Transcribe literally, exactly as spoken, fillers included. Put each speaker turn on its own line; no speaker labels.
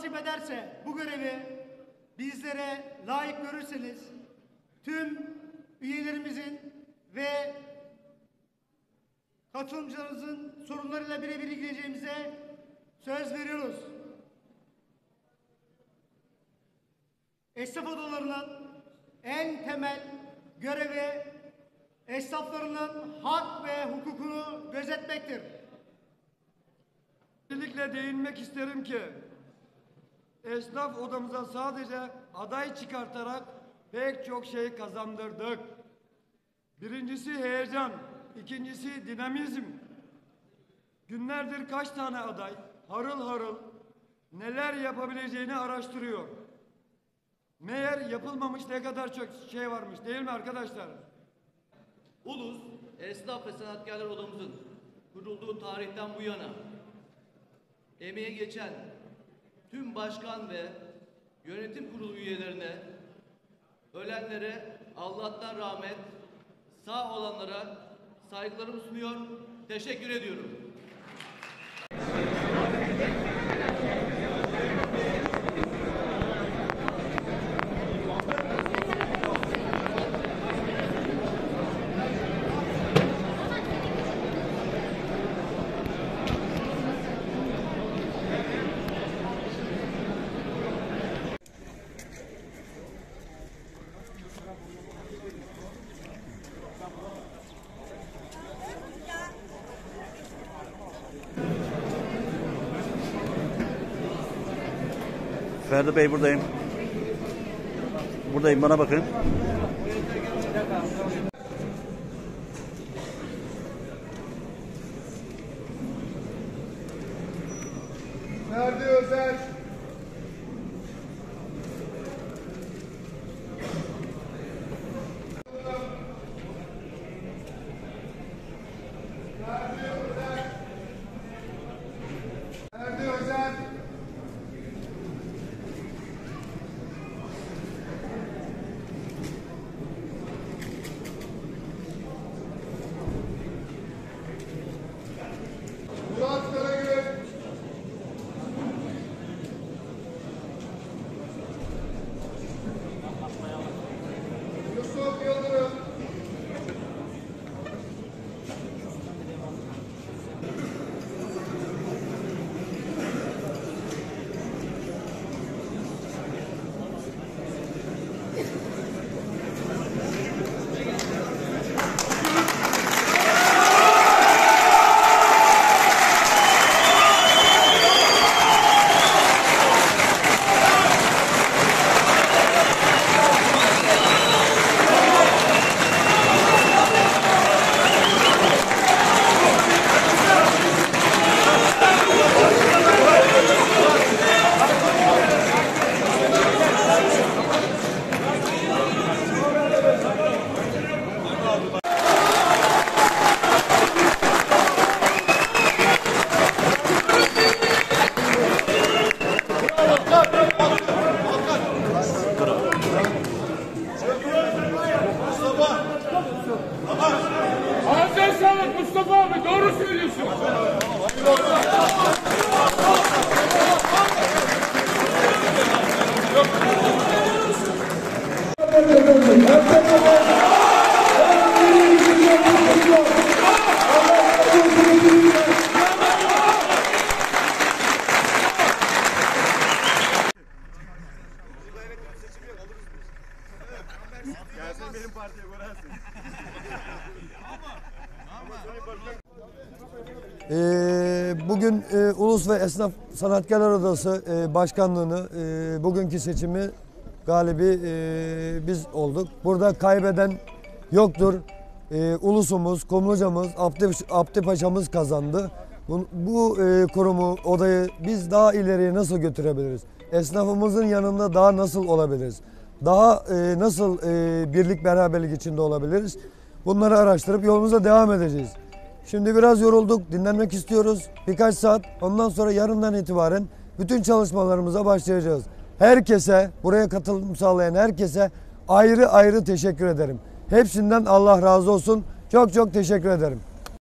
nasip ederse bu görevi bizlere layık görürseniz tüm üyelerimizin ve katılımcılarımızın sorunlarıyla birebir ilgileneceğimize söz veriyoruz. Esnaf odalarının en temel görevi esnaflarının hak ve hukukunu gözetmektir.
Özellikle değinmek isterim ki esnaf odamıza sadece aday çıkartarak pek çok şey kazandırdık. Birincisi heyecan, ikincisi dinamizm. Günlerdir kaç tane aday harıl harıl neler yapabileceğini araştırıyor. Meğer yapılmamış ne kadar çok şey varmış, değil mi arkadaşlar?
Ulus Esnaf ve Sanatkarlar Odamızın kurulduğu tarihten bu yana emeğe geçen tüm başkan ve yönetim kurulu üyelerine, ölenlere Allah'tan rahmet, sağ olanlara saygılarımı sunuyor, teşekkür ediyorum.
Ferdi Bey buradayım. Buradayım, bana bakın.
Ferdi Özer. Ferdi Özer. Murat Karagül. Yusuf Yıldırım.
Ağzına sağlık Mustafa abi, doğru söylüyorsun.
Gelsin benim partiye görersin.
Ee, bugün e, Ulus ve Esnaf Sanatkarlar Odası e, başkanlığını, e, bugünkü seçimi galibi e, biz olduk. Burada kaybeden yoktur. E, Ulusumuz, Kumlucamız, Abdi, Abdi Paşa'mız kazandı. Bu, bu e, kurumu, odayı biz daha ileriye nasıl götürebiliriz? Esnafımızın yanında daha nasıl olabiliriz? Daha e, nasıl e, birlik beraberlik içinde olabiliriz? Bunları araştırıp yolumuza devam edeceğiz. Şimdi biraz yorulduk, dinlenmek istiyoruz. Birkaç saat, ondan sonra yarından itibaren bütün çalışmalarımıza başlayacağız. Herkese, buraya katılım sağlayan herkese ayrı ayrı teşekkür ederim. Hepsinden Allah razı olsun. Çok çok teşekkür ederim.